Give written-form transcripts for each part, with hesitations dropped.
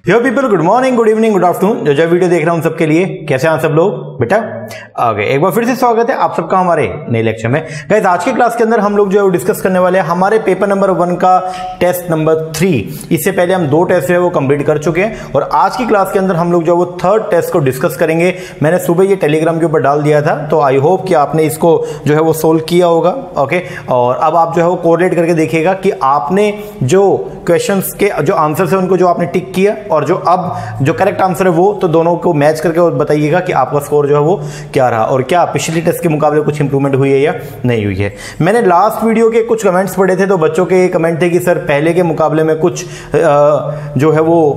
यो people, good morning, good evening, good afternoon. जो जो video देख रहा हूं सबके लिए कैसे हैं सब लोग बेटा। आगे एक बार फिर से स्वागत है आप सबका हमारे नए लेक्चर में। गाइस आज की क्लास के अंदर हम लोग जो है वो डिस्कस करने वाले हैं हमारे पेपर नंबर 1 का टेस्ट नंबर 3। इससे पहले हम 2 टेस्ट जो है वो कंप्लीट कर चुके हैं और आज की क्लास के अंदर हम लोग जो है वो 3rd टेस्ट को डिस्कस करेंगे। मैंने सुबह ये टेलीग्राम के ऊपर डाल दिया था, तो आई होप कि आपने इसको जो है वो सोल्व किया होगा। ओके, और अब आप जो है वो कोरिलेट करके देखिएगा कि आपने जो क्वेश्चंस के जो आंसर है उनको जो आपने टिक किया और जो अब जो करेक्ट आंसर है वो, तो दोनों को मैच करके बताइएगा कि आपका स्कोर जो है वो क्या रहा और क्या पिछले टेस्ट के मुकाबले कुछ इंप्रूवमेंट हुई है या नहीं हुई है। मैंने लास्ट वीडियो के कुछ कमेंट्स पढ़े थे, तो बच्चों के कमेंट थे कि सर पहले के मुकाबले में कुछ जो है वो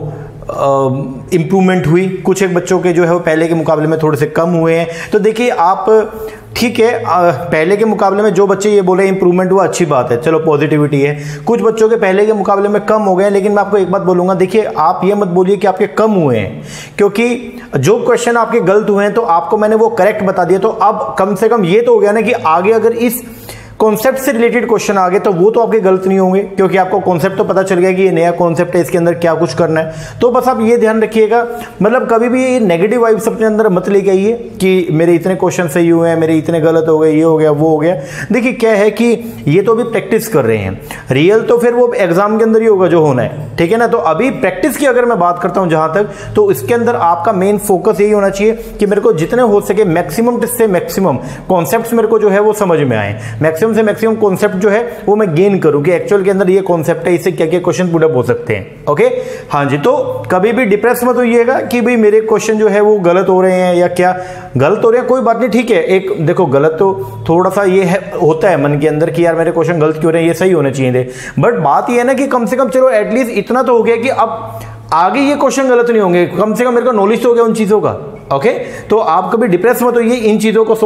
इंप्रूवमेंट हुई, कुछ एक बच्चों के जो है वो पहले के मुकाबले में थोड़े से कम हुए हैं। तो देखिए आप ठीक है, पहले के मुकाबले में जो बच्चे ये बोले इंप्रूवमेंट हुआ अच्छी बात है, चलो पॉजिटिविटी है। कुछ बच्चों के पहले के मुकाबले में कम हो गए, लेकिन मैं आपको एक बात बोलूंगा, देखिए आप ये मत बोलिए कि आपके कम हुए हैं, क्योंकि जो क्वेश्चन आपके गलत हुए हैं तो आपको मैंने वो करेक्ट बता दिया। तो अब कम से कम ये तो हो गया ना कि आगे अगर इस कॉन्सेप्ट से रिलेटेड क्वेश्चन आ गए तो वो तो आपके गलत नहीं होंगे, क्योंकि आपको कॉन्सेप्ट तो पता चल गया कि ये नया कॉन्सेप्ट है, इसके अंदर क्या कुछ करना है। तो बस आप ये ध्यान रखिएगा, मतलब कभी भी ये नेगेटिव वाइब्स अपने अंदर मत लेके आइए कि मेरे इतने क्वेश्चन सही हुए हैं, मेरे इतने गलत हो गए, ये हो गया वो हो गया। देखिए क्या है कि ये तो अभी प्रैक्टिस कर रहे हैं, रियल तो फिर वो एग्जाम के अंदर ही होगा जो होना है, ठीक है ना। तो अभी प्रैक्टिस की अगर मैं बात करता हूं जहां तक, तो इसके अंदर आपका मेन फोकस यही होना चाहिए कि मेरे को जितने हो सके मैक्सिमम से मैक्सिमम कॉन्सेप्ट्स मेरे को जो है वो समझ में आए, मैक्सिमम से मैक्सिमम कॉन्सेप्ट जो है वो मैं गेन करूं कि एक्चुअल के अंदर ये कॉन्सेप्ट है, इससे क्या क्या क्वेश्चन पुट अप हो सकते हैं। ओके हाँ जी, तो कभी भी डिप्रेस मत होइएगा कि भाई मेरे क्वेश्चन जो है वो गलत हो रहे हैं या क्या गलत हो रहे हैं, कोई बात नहीं, ठीक है। एक देखो गलत तो थोड़ा सा ये है, होता है मन के अंदर कि यार मेरे क्वेश्चन गलत क्यों रहे हैं, ये सही होने चाहिए थे। बट बात ये है ना कि कम से कम चलो एटलीस्ट इतना तो हो गया कि अब आगे ये क्वेश्चन गलत नहीं होंगे, कम से कम मेरे को नॉलेज तो हो गया उन चीजों का। ओके तो आप कभी डिप्रेस मत होइए इन चीजों को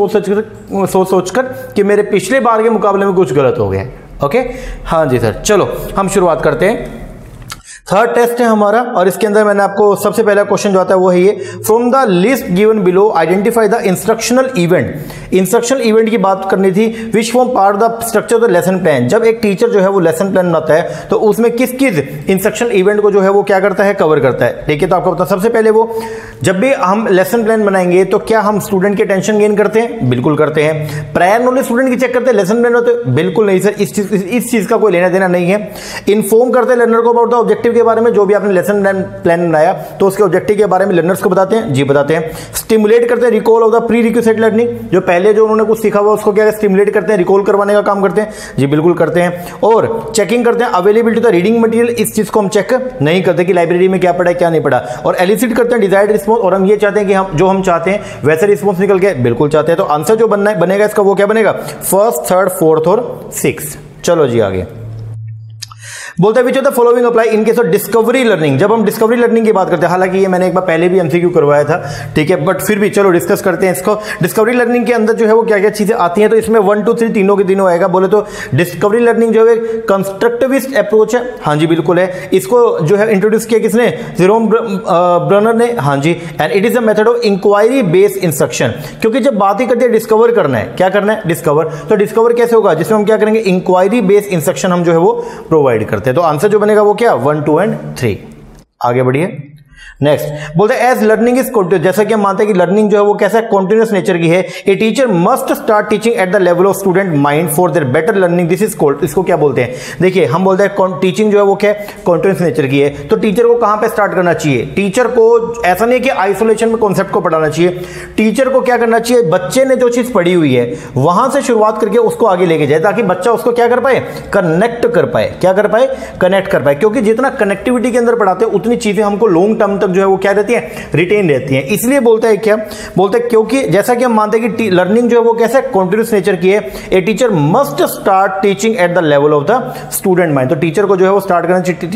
सोच कर कि मेरे पिछले बार के मुकाबले में कुछ गलत हो गया। ओके हाँ जी सर, चलो हम शुरुआत करते हैं। 3rd टेस्ट है हमारा और इसके अंदर मैंने आपको सबसे पहला क्वेश्चन जो आता है वो है ये, from the list given below identify the instructional event. Instructional event की बात करनी थी, which form part the structure of the lesson plan. जब एक टीचर जो है वो लेसन प्लान बनाता है तो उसमें किस किस इंस्ट्रक्शनल इवेंट को जो है वो क्या करता है, कवर करता है। ठीक है, तो आपको पता सबसे पहले वो जब भी हम लेसन प्लान बनाएंगे तो क्या हम स्टूडेंट की अटेंशन गेन करते हैं? बिल्कुल करते हैं। प्रायर नॉलेज स्टूडेंट की चेक करते हैं लेसन प्लान होते? बिल्कुल नहीं सर, इस चीज का कोई लेना देना नहीं है। इन्फॉर्म करते हैं लर्नर को अबाउट द ऑब्जेक्टिव के बारे में, जो भी आपने लेसन प्लान बनाया तो उसके ऑब्जेक्टिव के बारे में लर्नर्स को बताते हैं? जी बताते हैं। स्टिमुलेट करते हैं recall of the prerequisite learning, जो पहले जो उन्होंने कुछ सीखा हुआ उसको क्या स्टिमुलेट करते हैं, रिकॉल करवाने का काम करते हैं? जी बिल्कुल करते हैं। और चेकिंग करते हैं availability of the reading material, इस चीज को हम चेक नहीं करते कि लाइब्रेरी में क्या पढ़ा है क्या नहीं पढ़ा। और एलिसिट करते हैं डिजायर्ड रिस्पॉन्स, और हम ये चाहते हैं कि हम जो हम चाहते हैं वैसे रिस्पॉन्स निकल के, बिल्कुल चाहते हैं। तो आंसर जो बनेगा इसका वो क्या बनेगा, 1st, 3rd, 4th और 6th। चलो जी आगे बोलते हैं which of the following apply in case of discovery learning. जब हम डिस्कवरी लर्निंग की बात करते हैं, हालांकि ये मैंने एक बार पहले भी एमसीक्यू करवाया था, ठीक है, बट फिर भी चलो डिस्कस करते हैं इसको। डिस्कवरी लर्निंग के अंदर जो है वो क्या क्या चीजें आती हैं, तो इसमें 1, 2, 3 तीनों के तीनों आएगा। बोले तो डिस्कवरी लर्निंग जो है कंस्ट्रक्टिविस्ट अप्रोच है, हाँ जी बिल्कुल है। इसको जो है इंट्रोड्यूस किया किसने, जेरोम ब्रनर ने, हाँ जी। And it is a method of inquiry based instruction, क्योंकि जब बात ही करते हैं डिस्कवर करना है, क्या करना है, डिस्कवर। तो डिस्कवर कैसे होगा, जिसमें हम क्या करेंगे, इंक्वायरी बेस्ड इंस्ट्रक्शन हम जो है वो प्रोवाइड करते हैं। तो आंसर जो बनेगा वो क्या, 1, 2 एंड 3। आगे बढ़िए नेक्स्ट। बोलते हैं एज लर्निंग इज कंटिन्यूअस, जैसा कि हम मानते हैं कि लर्निंग जो है वो कैसा है, कॉन्टिन्यूअस नेचर की है। A teacher must start teaching at the level of student mind for their better learning, this is called, इसको क्या बोलते हैं, देखिए हम बोलते हैं टीचिंग जो है वो क्या है, कॉन्टिन्यूअस नेचर की है। तो टीचर को कहां पे स्टार्ट करना चाहिए, टीचर को ऐसा नहीं है कि आइसोलेशन में कॉन्सेप्ट को पढ़ाना चाहिए, टीचर को क्या करना चाहिए, बच्चे ने जो चीज पढ़ी हुई है वहां से शुरुआत करके उसको आगे लेके जाए, ताकि बच्चा उसको क्या कर पाए, कनेक्ट कर पाए, क्या कर पाए, कनेक्ट कर पाए। क्योंकि जितना कनेक्टिविटी के अंदर पढ़ाते हैं उतनी चीजें हमको लॉन्ग टर्म तक जो है वो क्या रहती है, रिटेन रहती हैं। इसलिए बोलता है क्या, बोलते हैं क्योंकि जैसा कि हम मानते हैं कि लर्निंग जो है वो कैसे कॉन्टिन्यूअस नेचर की है। A teacher must start teaching at the level of the student mind, तो टीचर को जो है वो स्टार्ट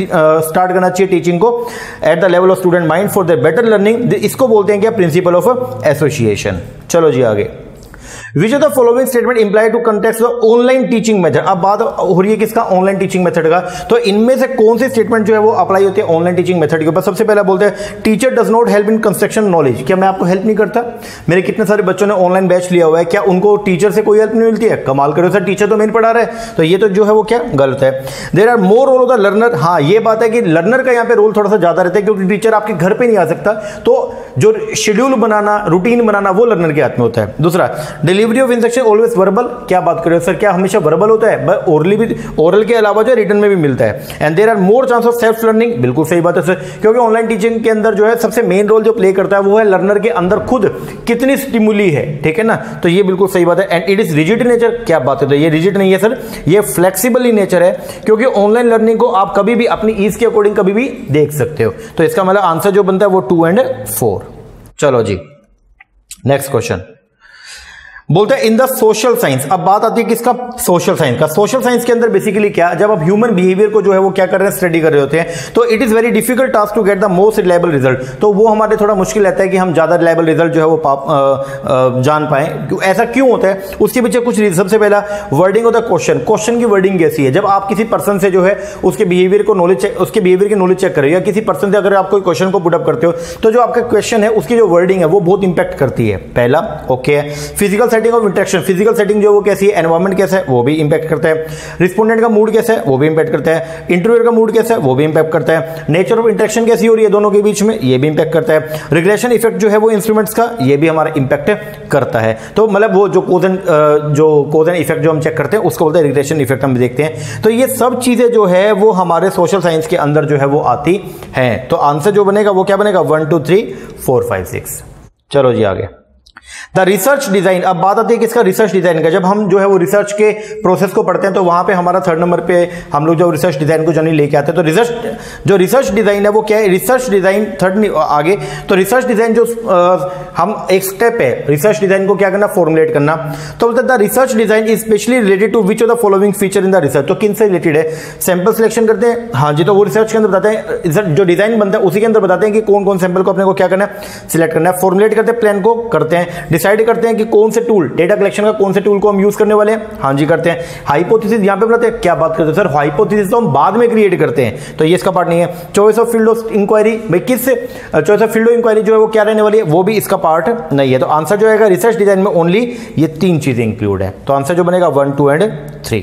करना चाहिए टीचिंग को at the level of student mind for the better learning. इसको बोलते हैं क्या, प्रिंसिपल ऑफ एसोसिएशन। चलो जी आगे। Which of the following statement imply to context the online teaching method. अब बात हो रही है किसका, ऑनलाइन टीचिंग मेथड का। तो इनमें से कौन सी स्टेटमेंट जो है वो अप्लाई होती है ऑनलाइन टीचिंग मेथड के ऊपर। सबसे पहला बोलते हैं teacher does not help in construction knowledge. क्या मैं आपको हेल्प नहीं करता? मेरे कितने सारे बच्चों ने ऑनलाइन बैच लिया हुआ है, क्या उनको टीचर से कोई हेल्प नहीं मिलती है? कमाल करो सर, टीचर तो मेन पढ़ा रहे हैं। तो ये तो जो है वो क्या गलत है। There are more role of the learner. हाँ, ये बात है कि लर्नर का यहाँ पे रोल थोड़ा सा ज्यादा रहता है, क्योंकि टीचर आपके घर पे नहीं आ सकता, तो जो शेड्यूल बनाना, रूटीन बनाना वो लर्नर के हाथ में होता है। दूसरा, delivery of instruction always verbal. क्या बात कर रहे हो सर, क्या हमेशा वर्बल होता है? ओरली भी, ओरल के अलावा जो रिटर्न में भी मिलता है। And there are more chance of self learning. बिल्कुल सही बात है सर, क्योंकि ऑनलाइन टीचिंग के अंदर जो है सबसे मेन रोल जो प्ले करता है वो है लर्नर के अंदर खुद कितनी स्टिमुली है, ठीक है ना। तो ये बिल्कुल सही बात है। And it is rigid in nature. क्या बात है, तो ये रिजिड नहीं है सर, ये फ्लेक्सिबल इन नेचर है, क्योंकि ऑनलाइन लर्निंग को आप कभी भी अपनी ईज के अकॉर्डिंग कभी भी देख सकते हो। तो इसका मतलब आंसर जो बनता है वो 2 और 4। चलो जी, नेक्स्ट क्वेश्चन बोलते हैं इन द सोशल साइंस। अब बात आती है किसका, सोशल साइंस का। सोशल साइंस के अंदर बेसिकली क्या, जब आप ह्यूमन बिहेवियर को जो है वो क्या कर रहे हैं, स्टडी कर रहे होते हैं, तो it is very difficult task to get the most reliable result. तो वो हमारे थोड़ा मुश्किल रहता है कि हम ज्यादा रिलायबल रिजल्ट जो है वो जान पाए। ऐसा क्यों होता है, उसके पीछे कुछ रीजन। सबसे पहला, wording of the question. Question की वर्डिंग कैसी है। जब आप किसी पर्सन से जो है उसके बिहेवियर को नॉलेज चेक, उसके बिहेवियर की नॉलेज चेक कर रहे हो, या किसी पर्सन से अगर आप कोई क्वेश्चन को पुटअप करते हो, तो जो आपका क्वेश्चन है उसकी जो वर्डिंग है वो बहुत इंपैक्ट करती है। पहला ओके है। Physical setting of interaction. Physical setting जो वो कैसी है, एनवायरनमेंट कैसा है वो भी इंपैक्ट करता है। रिस्पोंडेंट का मूड कैसा है वो भी इंपैक्ट करता है। इंटरव्यूअर का मूड कैसा है वो भी इंपैक्ट करता है। नेचर ऑफ इंटरेक्शन कैसी हो रही है दोनों के बीच में, ये भी इंपैक्ट करता है। रिग्रेशन इफेक्ट जो है वो इंस्ट्रूमेंट्स का, ये भी हमारा इंपैक्ट करता है। तो मतलब वो जो कोज एंड इफेक्ट जो हम चेक करते हैं उसको बोलते हैं रिग्रेशन इफेक्ट, हम देखते हैं। तो ये सब चीजें जो है वो हमारे सोशल साइंस के अंदर जो है वो आती हैं। तो आंसर जो बनेगा वो क्या बनेगा, 1 2 3 4 5 6। चलो जी आगे, द रिसर्च डिजाइन। अब बात आती है किसका, रिसर्च डिजाइन का। जब हम जो है वो रिसर्च के प्रोसेस को पढ़ते हैं तो वहां पे हमारा 3rd नंबर पे हम लोग जो रिसर्च डिजाइन को जनरली लेके आते हैं। तो रिसर्च डिजाइन है वो क्या है, रिसर्च डिजाइन 3rd आगे। तो रिसर्च डिजाइन जो हम एक स्टेप है रिसर्च डिजाइन को क्या करना, फॉर्मुलेट करना। तो बोलते हैं the research design is specially related to which of the following feature in the research. तो किन से रिलेटेड है, सैंपल सिलेक्शन करते हैं, हाँ जी, तो वो रिसर्च के अंदर बताते हैं, जो डिजाइन बनता है उसी के अंदर बताते हैं कि कौन कौन सैंपल को अपने को क्या करना है, सिलेक्ट करना है। फॉर्मुलेट करते हैं, प्लान को करते हैं, डिसाइड करते हैं कि कौन से टूल, डेटा कलेक्शन का कौन से टूल को हम यूज करने वाले हैं, हाँ जी करते हैं। हाइपोथेसिस यहां पे बनाते हैं, क्या बात करते हैं सर, हाइपोथेसिस तो हम बाद में क्रिएट करते हैं, तो ये इसका पार्ट नहीं है। Choice of field of inquiry, भाई किस choice of field of inquiry जो है वो क्या रहने वाली है, वो भी इसका पार्ट नहीं है। तो आंसर जो है रिसर्च डिजाइन में ओनली ये 3 चीजें इंक्लूड है। तो आंसर जो बनेगा 1 2 और 3।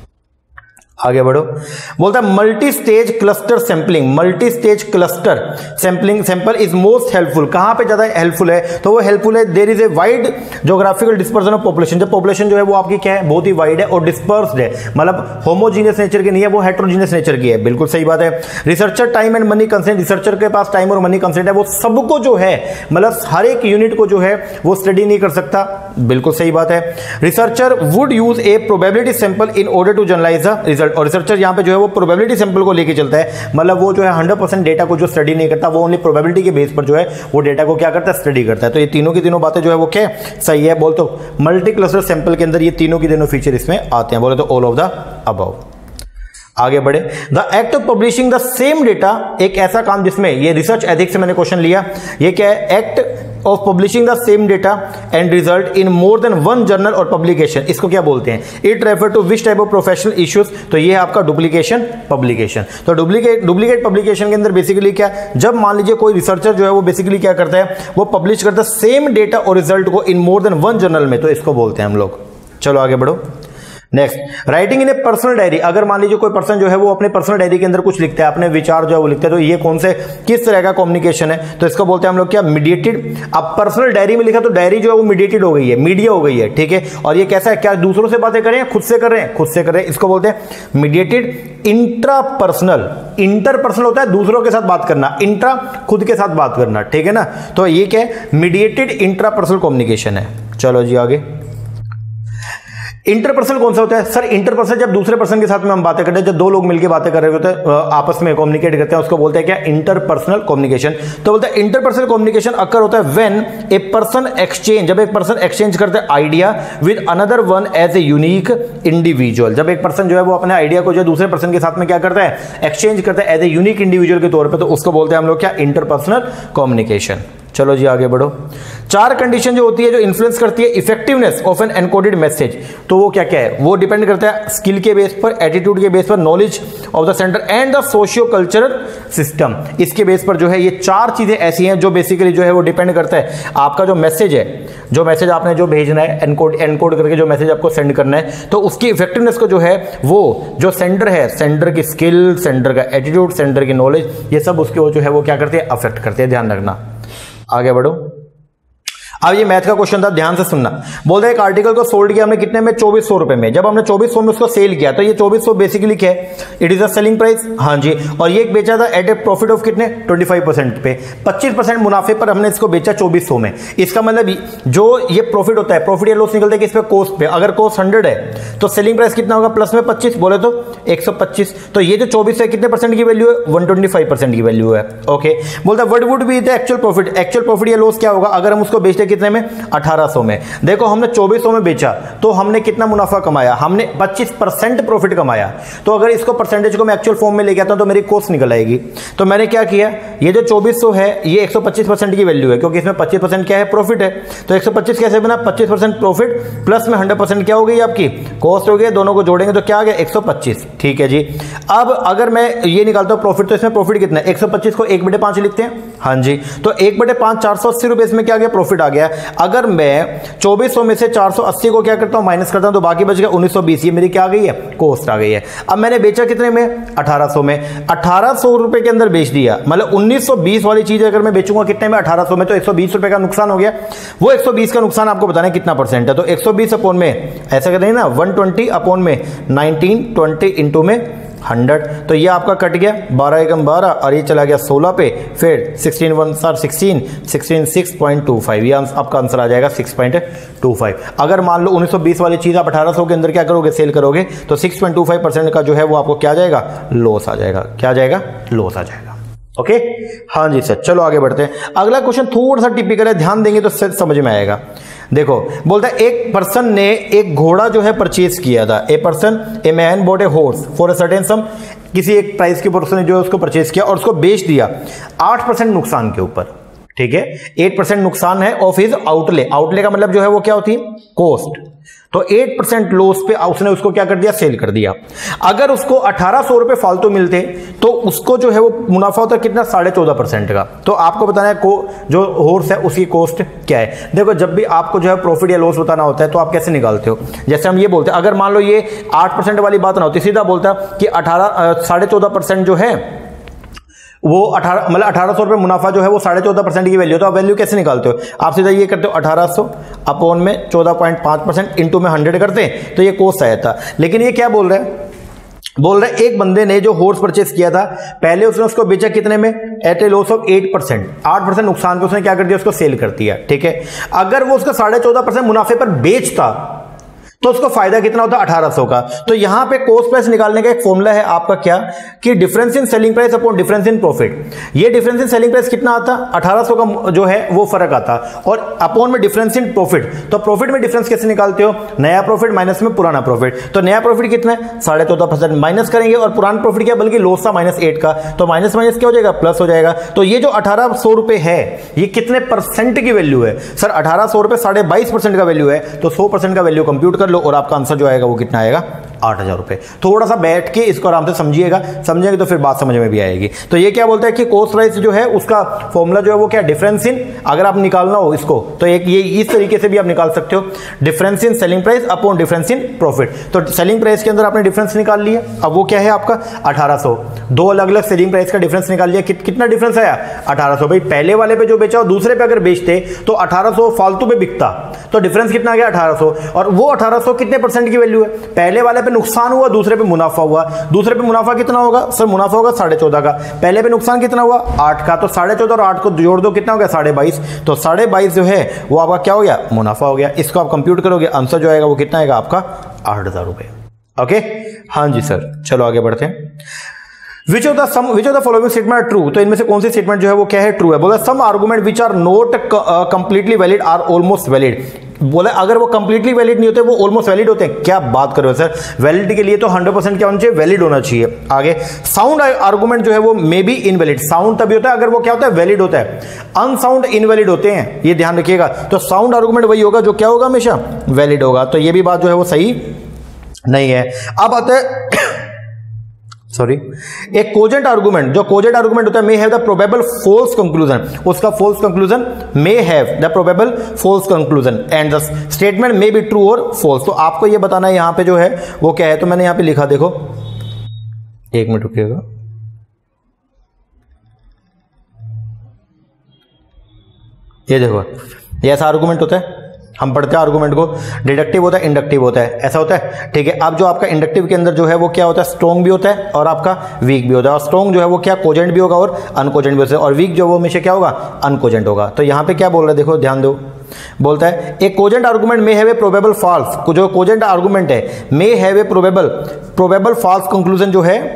आगे बढ़ो, बोलता है multi stage cluster sampling. Multi stage cluster sampling sample is most helpful. कहां पे ज्यादा हेल्पफुल है, तो वो हेल्पफुल है there is a wide geographical dispersion of population. जब पॉपुलेशन जो है वो आपकी क्या है, बहुत ही वाइड है और डिस्पर्स्ड है, मतलब होमोजीनियस नेचर की नहीं है, वो हेट्रोजीनियस नेचर की है। बिल्कुल सही बात है। Researcher time and money constraint, researcher के पास टाइम और मनी कंस्ट्रेंट है, वो सबको जो है मतलब हर एक यूनिट को जो है वो स्टडी नहीं कर सकता। बिल्कुल सही बात है। Researcher would use a probability sample in order to generalize the result. और रिसर्चर यहां पे जो है वो प्रोबेबिलिटी सैंपल को लेके चलता है, मतलब वो जो है 100% डेटा को जो स्टडी नहीं करता, वो ओनली प्रोबेबिलिटी के बेस पर जो है वो डेटा को क्या करता है, स्टडी करता है। तो ये तीनों की तीनों बातें जो है वो क्या सही है। बोल तो मल्टी क्लस्टर सैंपल के अंदर ये तीनों की तीनों फीचर इसमें आते हैं। बोले तो ऑल ऑफ द अबव। आगे बढ़े, the act of publishing the same data, एक ऐसा काम जिसमें ये रिसर्च एथिक्स से मैंने क्वेश्चन लिया, ये क्या है, act of publishing the same data and result in more than 1 journal और पब्लिकेशन, इसको क्या बोलते हैं, it refer to which type of professional issues. तो ये है आपका डुप्लीकेशन पब्लिकेशन। तो डुप्लीकेट पब्लिकेशन के अंदर बेसिकली क्या, जब मान लीजिए कोई रिसर्चर जो है वो बेसिकली क्या करता है, वो पब्लिश करता है सेम डेटा और रिजल्ट को इन मोर देन 1 जर्नल में, तो इसको बोलते हैं हम लोग। चलो आगे बढ़ो। Next, writing in a personal diary. अगर मान लीजिए कोई पर्सन जो है वो अपने पर्सनल डायरी के अंदर कुछ लिखता है, अपने विचार जो है वो लिखता है, तो ये कौन से किस तरह का कम्युनिकेशन है, तो इसको बोलते हैं हम लोग क्या, मीडिएटेड। अब पर्सनल डायरी में लिखा तो डायरी जो है वो मीडिएटेड हो गई है, मीडिया हो गई है, ठीक है। और ये कैसा है, क्या दूसरों से बातें करें, खुद से कर रहे हैं, खुद से कर रहे हैं, इसको बोलते हैं मीडिएटेड इंट्रापर्सनल। इंटरपर्सनल होता है दूसरों के साथ बात करना, इंट्रा खुद के साथ बात करना, ठीक है ना। तो ये क्या है, मीडिएटेड इंट्रापर्सनल कम्युनिकेशन है। चलो जी आगे। इंटरपर्सनल कौन सा होता है सर, इंटरपर्सनल जब दूसरे पर्सन के साथ में हम बातें करते हैं, जब दो लोग मिलकर बातें कर रहे होते हैं, आपस में कम्युनिकेट करते हैं, उसको बोलते हैं क्या, इंटरपर्सनल कम्युनिकेशन। तो बोलते हैं इंटरपर्सनल कम्युनिकेशन अकर होता है व्हेन ए पर्सन एक्सचेंज, जब एक पर्सन एक्सचेंज करते हैं idea with another one as a unique individual. जब एक पर्सन जो है वो अपने आइडिया को जो दूसरे पर्सन के साथ में क्या करता है, एक्सचेंज करता है एज ए यूनिक इंडिविजुअल के तौर पर, तो उसको बोलते हैं हम लोग क्या, इंटरपर्सनल कम्युनिकेशन। चलो जी आगे बढ़ो। चार कंडीशन जो होती है जो इन्फ्लुएंस करती है effectiveness of an encoded message, तो वो क्या क्या है, वो डिपेंड करता है स्किल के बेस पर, एटीट्यूड के बेस पर, knowledge of the sender and the socio cultural system. इसके बेस पर जो है ये चार चीजें ऐसी हैं जो बेसिकली जो है वो डिपेंड करता है आपका जो मैसेज है, जो मैसेज आपने जो भेजना है एनकोड करके जो मैसेज आपको सेंड करना है, तो उसकी इफेक्टिवनेस को जो है वो जो सेंडर है, सेंडर की स्किल, सेंडर का एटीट्यूड, सेंडर की नॉलेज, ये सब उसके वो जो है वो क्या करते हैं, अफेक्ट करते हैं। ध्यान रखना। आगे बढ़ो। अब ये मैथ का क्वेश्चन था, ध्यान से सुनना। बोलते हैं एक आर्टिकल को सोल्ड किया हमने कितने में, 2400 रुपए में। जब हमने 2400 में उसको सेल किया तो ये 2400 बेसिकली क्या है, it is a selling price. हाँ जी, और ये बेचा था एट ए प्रॉफिट ऑफ कितने, 25% पे, 25% मुनाफे पर हमने इसको बेचा 2400 में। इसका मतलब जो ये प्रॉफिट होता है, प्रॉफिट या लॉस निकलता है किस पे, कॉस्ट पे। अगर कॉस्ट 100 है तो सेलिंग प्राइस कितना होगा, प्लस में 25 बोले तो 125। तो ये जो 24 है कितने परसेंट की वैल्यू है, 125% की वैल्यू है। ओके, बोलता है what would be the actual profit, actual profit या लॉस क्या होगा अगर हम उसको बेचते कितने में, 1800 में। देखो हमने 2400 में बेचा तो हमने कितना मुनाफा कमाया, हमने 25% प्रॉफिट कमाया। तो अगर इसको परसेंटेज को मैं एक्चुअल फॉर्म में लेके आता हूं तो मेरी कॉस्ट निकल आएगी। तो मैंने क्या किया, ये जो 2400 है ये 125% की वैल्यू है, क्योंकि इसमें 25% क्या है, प्रॉफिट है। तो 125 कैसे बना, 25% प्रॉफिट प्लस में 100% क्या हो गई आपकी कॉस्ट हो गई, दोनों को जोड़ेंगे तो क्या आ गया, 125। ठीक है जी। अब अगर मैं ये निकालता हूं प्रॉफिट, तो इसमें प्रॉफिट कितना है, 125 को 1/5 लिखते हैं। हाँ जी, तो 1/5 480 रुपए इसमें क्या आ गया, प्रॉफिट आ गया। अगर मैं 2400 में से 480 को क्या करता हूं, माइनस करता हूं, तो बाकी बच गया 1920। ये मेरी क्या आ गई है, कॉस्ट आ गई है। अब मैंने बेचा कितने में, 1800 में। 1800 रुपए के अंदर बेच दिया, मतलब 1920 वाली चीज अगर मैं बेचूंगा कितने में, 1800 में, तो 120 रुपए का नुकसान हो गया। वो 120 का नुकसान आपको बताना है कितना परसेंट है। तो 120 अपॉन में ऐसा कहते हैं ना, 120 अपॉन में 1920 इंटू में 100। तो ये आपका कट गया 12 एकम 12 और ये चला गया 16 पे, फिर 16 1 16 16 6.25। ये आपका आंसर आ जाएगा 6.25। अगर मान लो 1920 वाली चीज आप 1800 के अंदर क्या करोगे, सेल करोगे, तो 6.25% का जो है वो आपको क्या आ जाएगा, लॉस आ जाएगा। क्या आ जाएगा, लॉस आ जाएगा। ओके हाँ जी सर, चलो आगे बढ़ते हैं। अगला क्वेश्चन थोड़ा सा टिपिकल है, ध्यान देंगे तो समझ में आएगा। देखो बोलता है एक पर्सन ने एक घोड़ा जो है परचेज किया था। A person, a man bought a horse for a certain sum, किसी एक प्राइस के पर्सन ने जो है उसको परचेज किया और उसको बेच दिया 8% नुकसान के ऊपर। ठीक है, 8% नुकसान है ऑफ हिज आउटले। आउटले का मतलब जो है वो क्या होती है, कॉस्ट। तो 8% लॉस पे उसने उसको क्या कर दिया, सेल कर दिया। अगर उसको 1800 रुपए फालतू मिलते तो उसको जो है वो मुनाफा होता है कितना, 14.5% का। तो आपको बताना है जो हॉर्स है उसकी कॉस्ट क्या है। देखो जब भी आपको जो है प्रॉफिट या लॉस बताना होता है तो आप कैसे निकालते हो, जैसे हम ये बोलते हैं, अगर मान लो ये 8% वाली बात ना होती, सीधा बोलता कि 14.5% जो है वो 1800 रुपए मुनाफा जो है वो 14.5% की वैल्यू। तो आप वैल्यू कैसे निकालते हो, आप सीधा ये करते हो 1800 अपॉन में 14.5% इंटू में 100 करते हैं, तो ये कॉस्ट आया था। लेकिन ये क्या बोल रहे हैं, बोल रहे एक बंदे ने जो हॉर्स परचेस किया था, पहले उसने उसको बेचा कितने में, एट ए लॉस ऑफ 8% नुकसान पे उसने क्या कर दिया, उसको सेल कर दिया। ठीक है, अगर वो उसका 14.5% मुनाफे पर बेचता तो उसको फायदा कितना होता है, 1800 का। तो यहां पे कॉस्ट प्राइस निकालने का एक फॉर्मूला है आपका क्या, कि difference in selling price upon difference in profit. ये डिफरेंस इन सेलिंग प्राइस कितना आता, 1800 का जो है वो फर्क आता, और अपॉन में डिफरेंस इन प्रॉफिट। तो प्रॉफिट में डिफरेंस कैसे निकालते हो, नया प्रॉफिट माइनस में पुराना प्रॉफिट। तो नया प्रॉफिट कितना है, 14.5% माइनस करेंगे, और पुराना प्रॉफिट क्या, बल्कि लॉस था -8 का, तो माइनस माइनस क्या हो जाएगा, प्लस हो जाएगा। तो ये जो 1800 रुपए है ये कितने परसेंट की वैल्यू है, सर 1800 रुपए 22.5% का वैल्यू है। तो 100% का वैल्यू कंप्यूट कर लो और आपका आंसर जो आएगा वो कितना आएगा, 8000 रुपए। थोड़ा सा बैठ के इसको आराम से समझिएगा, समझेंगे तो फिर बात समझ में भी आएगी। तो ये क्या बोलता है कि कॉस्ट प्राइस जो है उसका फॉर्मूला जो है वो क्या, डिफरेंस इन, अगर आप निकालना हो इसको तो एक ये इस तरीके से भी आप निकाल सकते हो, difference in selling price upon difference in profit. तो सेलिंग प्राइस के अंदर आपने डिफरेंस निकाल लिया, अब वो क्या है आपका 1800। दो अलग अलग सेलिंग प्राइस का डिफरेंस निकाल लिया, कितना डिफरेंस आया, 1800। भाई पहले वाले पे जो बेचा और दूसरे पे अगर बेचते तो 1800 फालतू पे बिकता, तो डिफरेंस कितना आ गया, 1800। और वो 1800 कितने परसेंट की वैल्यू है, पहले वाले पे नुकसान हुआ, दूसरे पे मुनाफा हुआ। दूसरे पे मुनाफा कितना होगा, सर मुनाफा होगा 14.5 का, पहले पे नुकसान कितना हुआ, 8 का। तो 14.5 और 8 को जोड़ दो कितना हो गया, 22.5। तो 22.5 जो है वो आपका क्या हो गया, मुनाफा हो गया। इसको आप कंप्यूट करोगे, आंसर जो आएगा वो कितना आएगा आपका, 8000 रुपए। ओके हाँ जी सर, चलो आगे बढ़ते हैं। Which of the following statement are true, तो इनमें से कौन सी स्टेटमेंट जो है वो क्या है, ट्रू है। बोला some argument which are not completely valid or almost valid. बोले अगर वो कंप्लीटली वैलिड नहीं होते, वो ऑलमोस्ट वैलिड होते हैं। क्या बात कर रहे हो सर, वैलिडिटी के लिए तो 100% क्या होना चाहिए, वैलिड होना चाहिए। आगे साउंड आर्गुमेंट जो है वो मे बी इनवैलिड, साउंड तभी होता है अगर वो क्या होता है, वैलिड होता है। अनसाउंड इनवैलिड होते हैं, ये ध्यान रखिएगा। तो साउंड आर्गुमेंट वही होगा जो क्या होगा, हमेशा वैलिड होगा। तो ये भी बात जो है वो सही नहीं है। अब आता है सॉरी, एक कोजेंट आर्गुमेंट, जो कोजेंट आर्गुमेंट होता है, may have the probable false conclusion, उसका false conclusion may have the probable false conclusion and the statement may be true और फॉल्स। तो आपको ये बताना है यहां पे जो है वो क्या है। तो मैंने यहां पे लिखा, देखो एक मिनट रुकिएगा, ये देखो ये ऐसा आर्गुमेंट होता है, हम पढ़ते हैं आर्गुमेंट को, डिडक्टिव होता है, इंडक्टिव होता है, ऐसा होता है, ठीक है। अब जो आपका इंडक्टिव के अंदर जो है वो क्या होता है, स्ट्रॉन्ग भी होता है और आपका वीक भी होता है। और स्ट्रॉन्ग जो है वो क्या, कोजेंट भी होगा और अनकोजेंट भी होता है, और वीक जो वो हमेशा क्या होगा, अनकोजेंट होगा। तो यहां पे क्या बोल रहा है, देखो ध्यान दो, बोलता है एक cogent argument may have a probable false, जो कोजेंट आर्गुमेंट है may have a probable false conclusion जो है,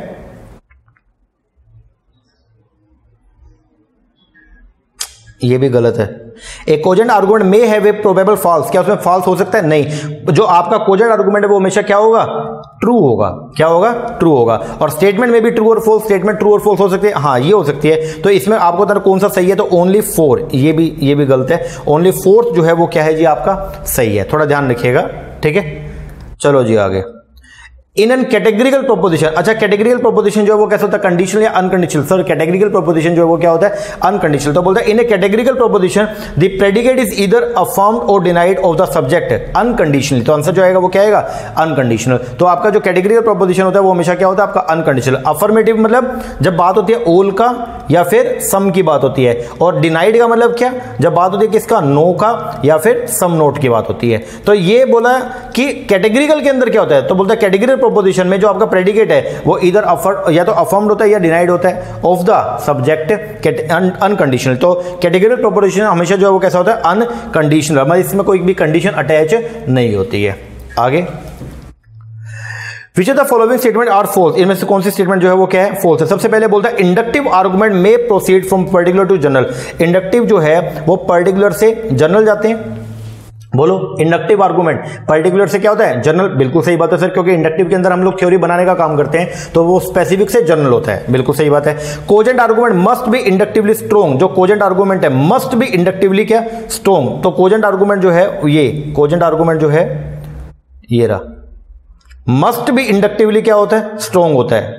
ये भी गलत है। एक cogent argument may have a probable false, क्या उसमें फॉल्स हो सकता है, नहीं। जो आपका कोजेंट आर्गुमेंट है वो हमेशा क्या होगा, ट्रू होगा। क्या होगा, ट्रू होगा। और स्टेटमेंट में भी ट्रू और फॉल्स, स्टेटमेंट ट्रू और फॉल्स हो सकती है, हाँ ये हो सकती है। तो इसमें आपको बताना कौन सा सही है, तो ओनली 4, ये भी गलत है। ओनली 4 जो है वो क्या है जी, आपका सही है। थोड़ा ध्यान रखिएगा, ठीक है। चलो जी आगे, इन एन कैटेगरिकल प्रोपोजिशन, अच्छा कैटेगरिकल प्रोपोजिशन जो है वो कैसा होता है, कंडीशनल या अनकंडीशनल। सर कैटेगरिकल प्रोपोजिशन जो है वो क्या होता है, अनकंडीशनल। तो बोलता है in a categorical proposition the predicate is either affirmed और denied of the subject unconditionally. तो आंसर जो आएगा वो क्या आएगा, अनकंडीशनल। तो आपका जो कैटेगरिकल प्रोपोजिशन होता है वो हमेशा क्या होता है, आपका अनकंडीशनल। अफर्मेटिव मतलब जब बात होती है ऑल का या फिर सम की बात होती है, और डिनाइड का मतलब क्या, जब बात होती है किसका, नो का या फिर सम नोट की बात होती है। तो ये बोला कि कैटेगरिकल के अंदर क्या होता है, तो बोलता है कैटेगरिकल प्रोपोजिशन में जो आपका प्रेडिकेट है वो इधर या तो अफर्म्ड होता है या डिनाइड होता है ऑफ द सब्जेक्ट अनकंडीशनल। तो कैटेगरिकल प्रोपोजिशन हमेशा जो है वो कैसा होता है, अनकंडीशनल, मतलब इसमें कोई भी कंडीशन अटैच नहीं होती है। आगे, which of the following statement are false, इनमें से कौन सी स्टेटमेंट जो है वो क्या है, फॉल्स है। सबसे पहले बोलता है inductive argument may proceed from particular to general. Inductive जो है वो पर्टिकुलर से जनरल जाते हैं। बोलो, इंडक्टिव आर्गुमेंट पर्टिकुलर से क्या होता है, जनरल। बिल्कुल सही बात है सर, क्योंकि इंडक्टिव के अंदर हम लोग थ्योरी बनाने का काम करते हैं, तो वो स्पेसिफिक से जनरल होता है। बिल्कुल सही बात है। Cogent argument must be inductively strong, जो कोजेंट आर्गुमेंट है मस्ट बी इंडक्टिवली क्या, स्ट्रॉन्ग। तो कोजेंट आर्गुमेंट जो है, ये कोजेंट आर्गुमेंट जो है ये रहा, मस्ट बी इंडक्टिवली क्या होता है, स्ट्रॉन्ग होता है।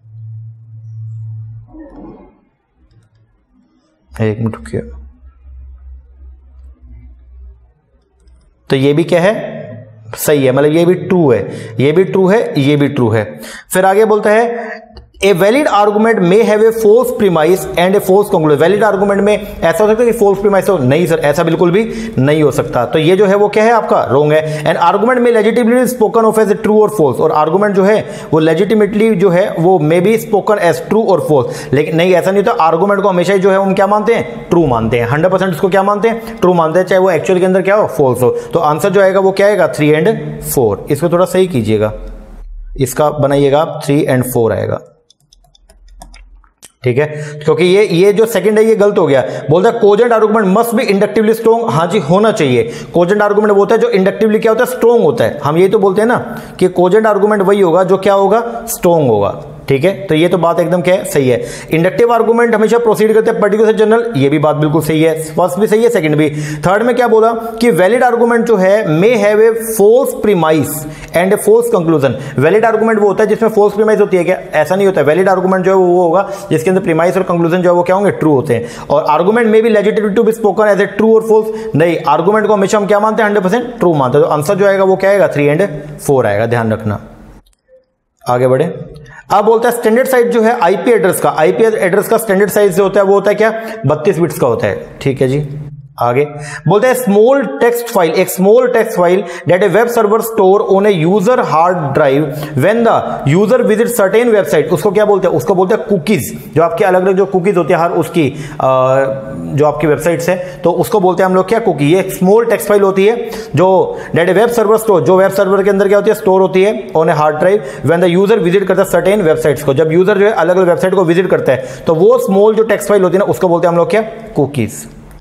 एक मिनट रुकिए, तो ये भी क्या है, सही है, मतलब ये भी ट्रू है, ये भी ट्रू है, ये भी ट्रू है। फिर आगे बोलता है a valid argument may have a false premise and a false conclusion. Valid argument में ऐसा हो सकता है कि फॉल्स प्रीमाइस हो, नहीं सर ऐसा बिल्कुल भी नहीं हो सकता। तो ये जो है वो क्या है, आपका रॉन्ग है। And argument may legitimately spoken of as a true और फॉल्स, और आर्गुमेंट जो है वो लेजिटिमेटली जो है वो may be spoken as true और फॉल्स, लेकिन नहीं ऐसा नहीं होता। आर्गुमेंट को हमेशा जो है हम क्या मानते हैं, ट्रू मानते हैं। 100% उसको क्या मानते हैं, ट्रू मानते हैं, चाहे वो एक्चुअल के अंदर क्या हो, फॉल्स हो। तो आंसर जो आएगा वो क्या आएगा, 3 and 4। इसको थोड़ा सही कीजिएगा, इसका बनाइएगा आप, 3 and 4 आएगा, ठीक है। क्योंकि ये जो सेकंड है ये गलत हो गया। बोलता है cogent argument must be inductively strong, हाँ जी होना चाहिए। कोजेंट आर्गुमेंट वो होता है जो इंडक्टिवली क्या होता है, स्ट्रॉन्ग होता है। हम ये तो बोलते हैं ना कि कोजेंट आर्गुमेंट वही होगा जो क्या होगा, स्ट्रॉन्ग होगा, ठीक है। तो ये तो बात एकदम क्या है, सही है। इंडक्टिव आर्गुमेंट हमेशा प्रोसीड करते हैं पर्टिकुलर से जनरल, ये भी बात बिल्कुल सही है। फर्स्ट भी सही है, सेकंड भी। थर्ड में क्या बोला कि वैलिड आर्गुमेंट जो है may have a false premise and a false conclusion. Valid argument वो होता है जिसमें फॉल्स प्रीमाइस होती है क्या, ऐसा नहीं होता है। वैलिड आर्गुमेंट जो है वो होगा जिसके अंदर प्रीमाइस और कंक्लूजन जो है वो क्या होंगे, ट्रू होते हैं। और argument may be legitimate to be spoken as a true और फॉल्स, नहीं, आर्गुमेंट को हमेशा हम क्या मानते हैं, 100% ट्रू मानते हैं। तो आंसर जो आएगा वो क्या आएगा, 3 and 4 आएगा, ध्यान रखना। आगे बढ़े, अब बोलता है स्टैंडर्ड साइज जो है आईपी एड्रेस का, आईपी एड्रेस का स्टैंडर्ड साइज जो होता है वो होता है क्या, 32 बिट्स का होता है, ठीक है जी। आगे बोलते हैं स्मॉल टेक्स्ट फाइल, एक small text file that a web server store on a user hard drive when the user visit certain website, उसको क्या बोलते हैं, उसको बोलते हैं कुकीज। जो आपके अलग अलग जो कुकीज होती है हर उसकी जो आपकी वेबसाइट्स है, तो उसको बोलते हैं हम लोग क्या, कुकी। ये एक स्मॉल टेक्स्ट फाइल होती है जो that a web server store, जो वेब सर्वर के अंदर क्या होती है, स्टोर होती है on a hard drive when the user visit करता है सर्टेन वेबसाइट्स को। जब यूजर जो है अलग अलग वेबसाइट को विजिट करता है तो वो स्मॉल जो टेक्स्ट फाइल होती है ना, उसको बोलते हैं हम लोग क्या, कुकीज।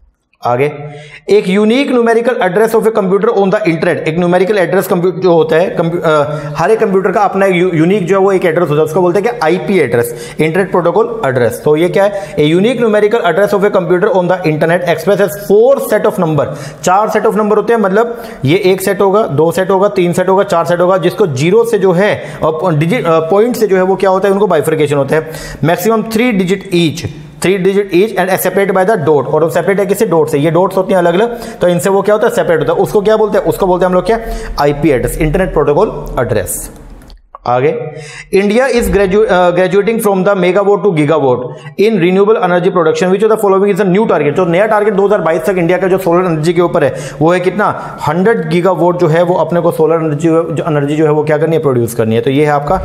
आगे, एक unique numerical address of a computer on the internet. एक न्यूमेरिकल एड्रेस कंप्यूटर जो होता है, हर एक कंप्यूटर का अपना यूनिक जो है वो एक एड्रेस होता है, उसको बोलते हैं कि IP address, internet protocol address. तो ये क्या है, a unique numerical address of a computer on the internet express as 4 set of number. 4 set of number होते हैं, मतलब ये 1 सेट होगा, 2 सेट होगा, 3 सेट होगा, 4 सेट होगा, जिसको जीरो से जो है और डिजिट पॉइंट से जो है वो क्या होता है, उनको बाइफर्केशन होता है। Maximum 3 digit each and separate by the dot, और सेपरेट है किसी डॉट से, ये डॉट्स होती हैं अलग अलग, तो इनसे वो क्या होता है, सेपरेट होता है। उसको क्या बोलते हैं, उसको बोलते हैं हम लोग क्या, IP address, internet protocol address. आगे, India is graduating from the megawatt to gigawatt in renewable energy production, which of the following is a new target. जो नया टारगेट 2022 तक इंडिया का जो सोलर एनर्जी के ऊपर है वो है कितना, 100 गीगावाट जो है वो अपने को सोलर एनर्जी जो है वो क्या करनी है, प्रोड्यूस करनी है। तो ये है आपका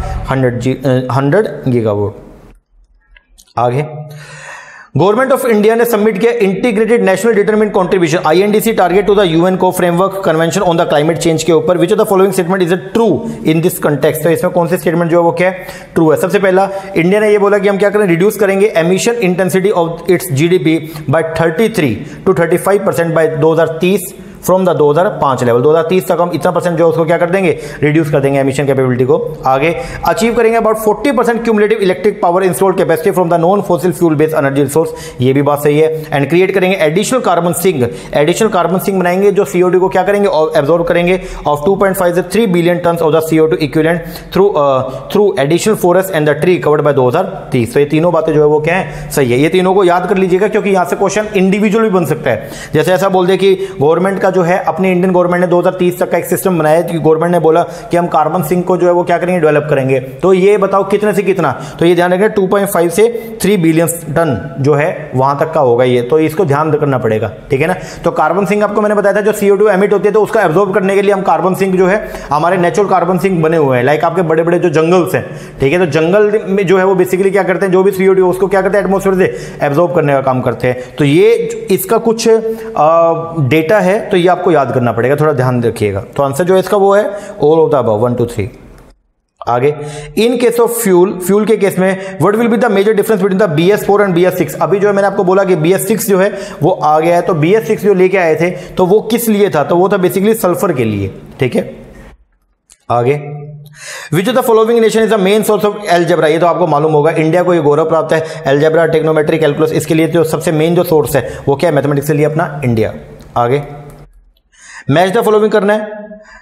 100 गीगावाट। आगे, गवर्नमेंट ऑफ इंडिया ने सबमिट किया integrated national determined contribution INDC target to the UN को framework convention on the climate change के ऊपर, which of the following statement is true in this context. तो इसमें कौन से स्टेटमेंट जो है वो क्या है, ट्रू है। सबसे पहला, इंडिया ने ये बोला कि हम क्या करें, रिड्यूस करेंगे emission intensity of its GDP by 33 to 35% by 2030 from the 2005 level. 2030 तक हम इतना परसेंट जो उसको क्या कर देंगे, रिड्यूस कर देंगे एमिशन कैपेबिलिटी को। आगे, अचीव करेंगे about 40% cumulative electric power installed capacity from the non fossil fuel based energy resource, ये भी बात सही है। एंड क्रिएट करेंगे एडिशनल कार्बन सिंक बनाएंगे जो CO2 को क्या करेंगे, एब्जॉर्ब करेंगे, ऑफ 2.5 से 3 billion ton of the CO2 equivalent through additional forest and the tree covered by 2030। तो ये तीनों बातें जो है वो क्या है, सही है। ये तीनों को याद कर लीजिएगा, क्योंकि यहां से क्वेश्चन इंडिविजुअल भी बन सकता है। जैसे ऐसा बोल दे कि गवर्नमेंट जो है, अपनी इंडियन गवर्नमेंट ने 2030 तक का एक सिस्टम बनाया, कि गवर्नमेंट ने बोला कि हम कार्बन सिंक को जो है वो क्या करेंगे, डेवलप करेंगे। तो ये बताओ कितने से कितना, तो ये ध्यान रखें 2.5 से 3 बिलियन टन जो है वहां तक का होगा ये, तो इसको ध्यान करना पड़ेगा, ठीक है ना। तो कार्बन सिंक आपको मैंने बताया था, जो CO2 एमिट होती है तो उसका एब्जॉर्ब करने के लिए हम कार्बन सिंक जो है, हमारे नेचुरल कार्बन सिंक बने हुए हैं, लाइक आपके बड़े बड़े जो जंगल्स हैं, ठीक है। तो जंगल में जो है वो बेसिकली क्या करते हैं, जो भी CO2 उसको क्या करते हैं, एटमॉस्फेयर से एब्जॉर्ब करने का काम करते हैं। तो ये इसका कुछ डेटा है, तो ये आपको याद करना पड़ेगा, थोड़ा ध्यान रखिएगा। तो आंसर जो है इसका वो है ऑल ऑफ द अबव, 1 2 3। आगे, इन केस ऑफ फ्यूल के केस में what will be the major difference between the BS4 and BS6। अभी जो है मैंने आपको बोला कि BS6 जो है वो आ गया है, तो BS6 जो लेके आए थे तो वो किस लिए था, तो वो था बेसिकली सल्फर के लिए, ठीक है। आगे, which of the following nation is the main source of algebra. ये तो आपको मालूम होगा, इंडिया को ये गौरव प्राप्त है एलजेब्रा, टेक्नोमेट्री, कैलकुलस, इसके लिए जो सबसे मेन जो सोर्स है वो क्या है, मैथमेटिक्स के लिए अपना इंडिया। आगे, मैच द फॉलोइंग करना है,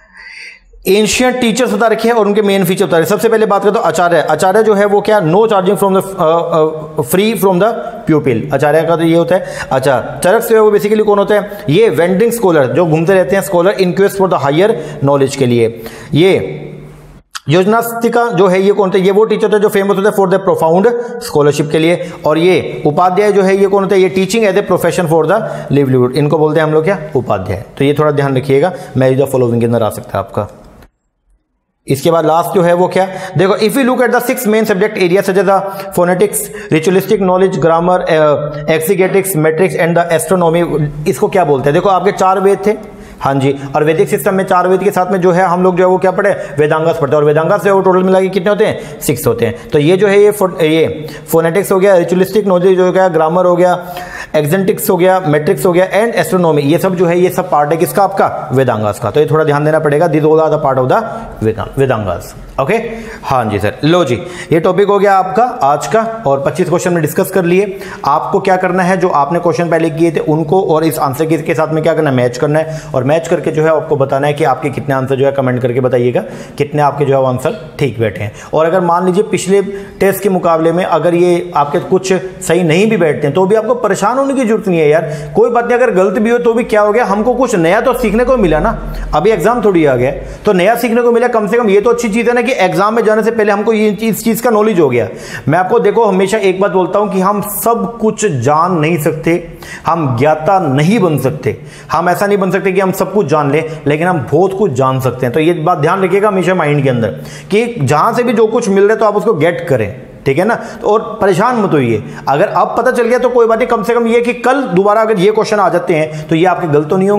एंशिएंट टीचर्स बता रखे हैं और उनके मेन फीचर बता रहे हैं। सबसे पहले बात करें तो आचार्य, आचार्य जो है वो क्या, no charging from the free from the pupil, आचार्य का तो ये होता है। अच्छा, चरक जो है वो बेसिकली कौन होता है, ये वेंडिंग स्कॉलर जो घूमते रहते हैं, scholar in quest for the higher knowledge के लिए। ये योजनास्तिका जो है ये कौन थे, ये वो टीचर थे जो फेमस होते हैं फॉर द प्रोफाउंड स्कॉलरशिप के लिए। और ये उपाध्याय जो है ये कौन होते हैं, ये teaching as a profession for the livelihood, इनको बोलते हैं हम लोग क्या, उपाध्याय। तो ये थोड़ा ध्यान रखिएगा, मैच द फॉलोइंग के अंदर आ सकता है आपका। इसके बाद लास्ट जो है वो क्या, देखो, if you look at the 6 main subject area such as the phonetics, ritualistic knowledge, grammar, exegetics, metrics and the astronomy, इसको क्या बोलते हैं। देखो आपके 4 वेद थे, हाँ जी, और वैदिक सिस्टम में 4 वेद के साथ में जो है हम लोग जो है वो क्या पढ़े, वेदांगास पढ़ते हैं, और वेदांगास जो है वो टोटल मिला के कितने होते हैं, 6 होते हैं। तो ये जो है ये फोनेटिक्स हो गया, रिचुअलिस्टिक नॉलेज हो गया, ग्रामर हो गया, एक्जेंटिक्स हो गया, मैट्रिक्स हो गया एंड एस्ट्रोनॉमी, ये सब जो है ये सब पार्ट है किसका, आपका वेदांगास का। तो ये थोड़ा ध्यान देना पड़ेगा, this all are the part of the Vedangas. Okay, हाँ जी सर। लो जी, ये टॉपिक हो गया आपका आज का, और 25 क्वेश्चन में डिस्कस कर लिए। आपको क्या करना है, जो आपने क्वेश्चन पहले किए थे उनको और इस आंसर के साथ में क्या करना है, मैच करना है, और मैच करके जो है आपको बताना है कि आपके कितने आंसर जो है कमेंट करके बताइएगा कितने आपके जो है आंसर ठीक बैठे हैं। और अगर मान लीजिए पिछले टेस्ट के मुकाबले में अगर ये आपके कुछ सही नहीं भी बैठते हैं तो भी आपको परेशान होने की जरूरत नहीं है यार, कोई बात नहीं। अगर गलत भी हो तो भी क्या हो गया, हमको कुछ नया तो सीखने को मिला ना, अभी एग्जाम थोड़ी आ गया तो नया सीखने को मिला, कम से कम ये तो अच्छी चीज है ना कि एग्जाम में जाने से पहले हमको ये इस चीज का नॉलेज हो गया। मैं आपको देखो हमेशा एक बात बोलता हूं कि हम सब कुछ जान नहीं सकते, हम ज्ञाता नहीं बन सकते, हम ऐसा नहीं बन सकते कि हम सब कुछ जान लें, लेकिन हम बहुत कुछ जान सकते हैं। तो ये बात ध्यान रखिएगा हमेशा माइंड के अंदर कि जहां से भी जो कुछ मिल रहा है तो आप उसको गेट करें, ठीक है ना। तो और परेशान मत होइए, अगर अब पता चल गया तो कोई बात नहीं, कम से कम ये कि कल दोबारा अगर ये क्वेश्चन आ जाते हैं तो ये आपके गलत तो नहीं होंगे,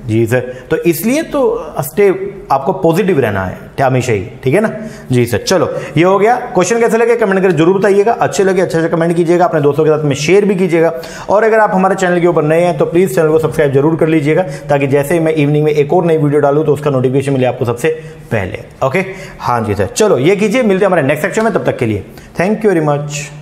जी सर, तो इसलिए तो स्टे आपको पॉजिटिव रहना है हमेशा ही, ठीक है ना जी सर। चलो ये हो गया। क्वेश्चन कैसे लगे कमेंट करके जरूर बताइएगा, अच्छे लगे अच्छे से कमेंट कीजिएगा, अपने दोस्तों के साथ में शेयर भी कीजिएगा, और अगर आप हमारे चैनल के ऊपर नए हैं तो प्लीज चैनल को सब्सक्राइब जरूर कर लीजिएगा, ताकि जैसे ही मैं इवनिंग में एक और नई वीडियो डालूं तो उसका नोटिफिकेशन मिले आपको सबसे पहले। ओके हाँ जी सर, चलो ये कीजिए, मिलते हैं हमारे नेक्स्ट सेक्शन में, तब तक के लिए थैंक यू वेरी मच।